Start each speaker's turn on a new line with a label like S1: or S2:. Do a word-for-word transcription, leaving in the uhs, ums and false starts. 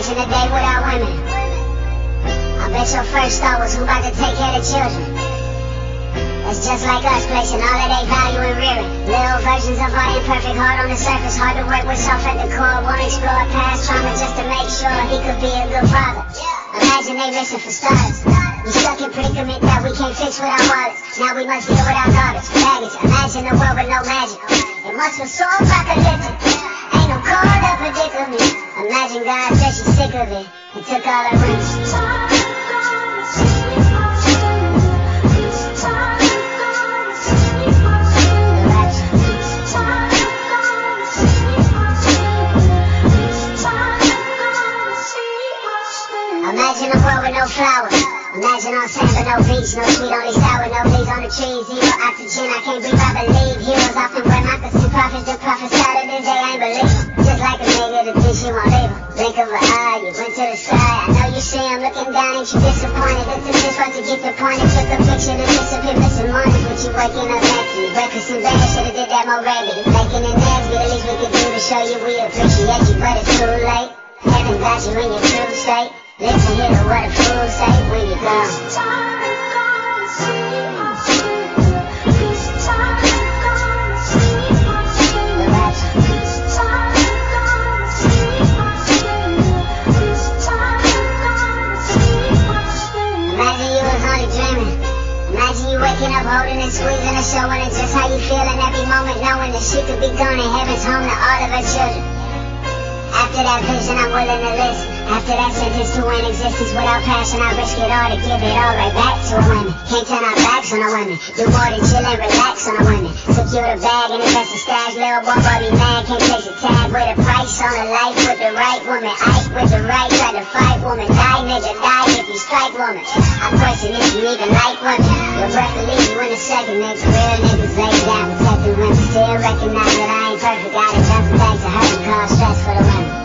S1: imagine a day without women. I bet your first thought was who about to take care of the children. That's just like us, placing all of their value in rearing little versions of our imperfect heart on the surface, hard to work with, soft at the core. Won't explore past trauma just to make sure he could be a good father. Imagine they listen for starters. We stuck in predicament that we can't fix with our wallets. Now we must deal with our garbage, baggage. Imagine a world with no magic. It must feel so apocalyptic. Ain't no call to predicament. Imagine God said she's sick of it and took all her rings. Imagine a world with no flowers. Imagine all sand but no beach, no sweet, only sour, no leaves on the trees, zero oxygen, I can't breathe, I believe. Heroes often wear moccasins, prophets that prophesied of this, they ain't believe. Just like a nigga that thinks you won't leave him. Blink of an eye, you went to the sky. I know you see him looking down, ain't you disappointed? This is just what to get the point. It took a picture to disappear, missing mornings, but you waking up next to me. Breakfast in bed, should've did that more regular. Making an eggs, but the least we could do to show you we appreciate you, but it's too late. Heaven got you in your true state. Listen here to what a fool say when you go. Imagine you was only dreaming. Imagine you waking up holding and squeezing and showing it just how you feeling every moment, knowing that she could be gone and heaven's home to all of her children. After that vision, I'm willing to listen. After that sentence to an existence without passion, I risk it all to give it all right back to a woman. Can't turn our backs on a woman. Do more than chill and relax on a woman. Secure the bag and invest in stash. Little boy, boy be mad, can't place a tag with a price on a life with the right woman. Ike with the right, try to fight woman. Die, nigga, die if you strike woman. I question if you even like women. Your breath will leave you in a second, nigga. Real niggas lay down, protecting women. Still recognize that I ain't perfect. Gotta jump back to her and cause stress for the women.